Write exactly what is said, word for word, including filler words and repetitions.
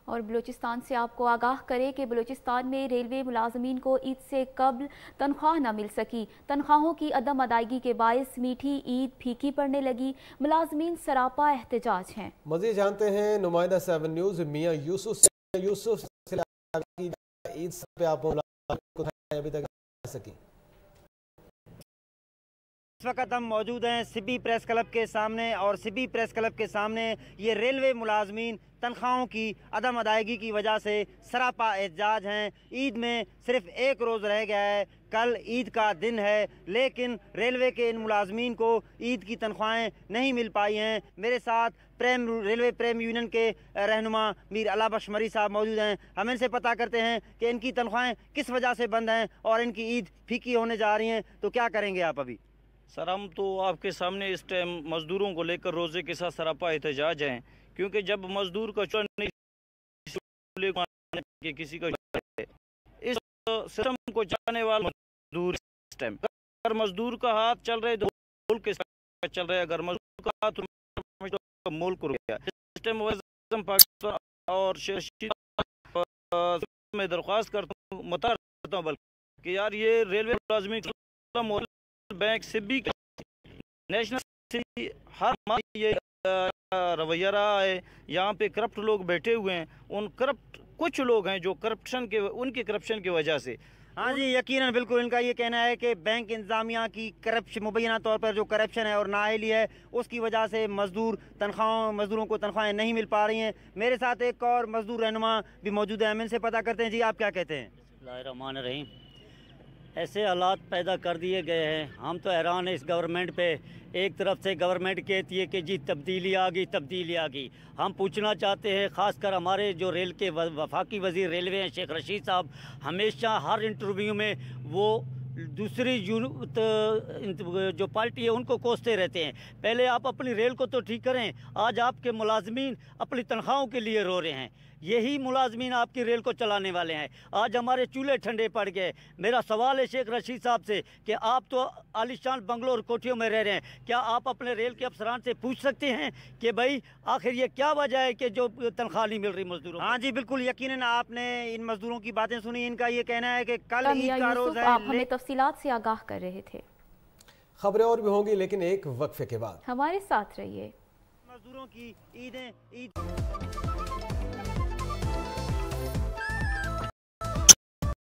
और बलूचिस्तान से आपको आगाह करें कि बलूचिस्तान में रेलवे मुलाजमीन को ईद से कबल तनख्वाह न मिल सकी। तनख्वाहों की अदम अदायगी के बायस मीठी ईद फीकी पड़ने लगी। मुलाजमीन सरापा एहतजाज हैं। मज़ीद जानते हैं नुमाइंदा सेवन न्यूज़ मियाँ यूसुफ से। यूसुफ ईद पे आप अभी तक सकी। इस वक्त हम मौजूद हैं सिबी प्रेस क्लब के सामने और सिबी प्रेस क्लब के सामने ये रेलवे मुलाजमीन तनख्वाहों की अदम अदायगी की वजह से सरापा एहतजाज हैं। ईद में सिर्फ एक रोज़ रह गया है, कल ईद का दिन है, लेकिन रेलवे के इन मुलाजमीन को ईद की तनख्वाहें नहीं मिल पाई हैं। मेरे साथ प्रेम रेलवे प्रेम यूनियन के रहनुमा मीर अला बख्श मरी साहब मौजूद हैं। हम इनसे पता करते हैं कि इनकी तनख्वाहें किस वजह से बंद हैं और इनकी ईद फीकी होने जा रही हैं। तो क्या करेंगे आप अभी? सर, हम तो आपके सामने इस टाइम मज़दूरों को लेकर रोज़े के साथ सरापा एहतजाज हैं, क्योंकि जब मज़दूर का चुन नहीं किसी का इस सिस्टम को चलाने वाला मजदूर इस टाइम अगर मजदूर का हाथ चल रहे तो मुल्क के साथ चल रहे, अगर मजदूर का हाथ तो मुल्क रुक गया। इस टाइम पाकिस्तान और मैं दरख्वास्त करता हूँ मुता करता हूँ बल्कि यार ये रेलवे मुलाजमीन बैंक सिबी नेशनल हर ये रवैया रहा है। यहाँ पे करप्ट लोग बैठे हुए हैं, उन करप्ट कुछ लोग हैं जो करप्शन के उनके करप्शन की वजह से। हाँ जी, यकीनन बिल्कुल इनका ये कहना है कि बैंक इंतजामिया की करप्शन मुबैना तौर पर जो करप्शन है और नाअहली है उसकी वजह से मजदूर तनख्वाहों मजदूरों को तनख्वाहें नहीं मिल पा रही हैं। मेरे साथ एक और मजदूर रहनुमा भी मौजूद है, हम इनसे पता करते हैं। जी, आप क्या कहते हैं? बिस्मिल्लाहिर्रहमानिर्रहीम रहीम ऐसे हालात पैदा कर दिए गए हैं, हम तो हैरान है इस गवर्नमेंट पे। एक तरफ से गवर्नमेंट कहती है कि जी तब्दीली आ गई तब्दीली आ गई। हम पूछना चाहते हैं, ख़ासकर हमारे जो रेल के वफाकी वज़ीर रेलवे हैं शेख रशीद साहब, हमेशा हर इंटरव्यू में वो दूसरी जो पार्टी है उनको कोसते रहते हैं। पहले आप अपनी रेल को तो ठीक करें, आज आपके मुलाजमीन अपनी तनख्वाहों के लिए रो रहे हैं। यही मुलाजमीन आपकी रेल को चलाने वाले हैं। आज हमारे चूल्हे ठंडे पड़ गए। मेरा सवाल है शेख रशीद साहब से कि आप तो आलिशान बंगलोर कोठियों में रह रहे हैं, क्या आप अपने रेल के अफसरान से पूछ सकते हैं कि भाई आखिर ये क्या वजह है कि जो तनख्वाह नहीं मिल रही मजदूरों? हाँ जी बिल्कुल, यकीनन आपने इन मजदूरों की बातें सुनी। इनका ये कहना है कि कल ईद का रोज़ है। आप हमें तफसीलात से आगाह कर रहे थे। खबरें और भी होंगी लेकिन एक वक्फे के बाद। हमारे साथ रहिए। मजदूरों की ईदें ईद